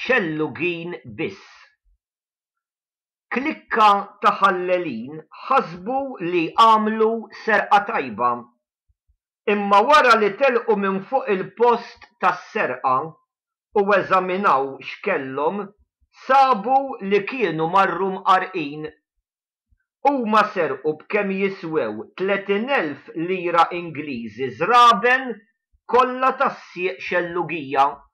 xellugin biss. Klikka ta' ħallelin ħasbu li għamlu serqa tajba, imma wara li telqu minn fuq il-post tas-serqa u eżaminaw x'kellhom sabu li kienu marru mqarqin. Huma serqu b'kemm jiswew 30,000 lira Ingliżi żraben kollha tas-sieq xellugija.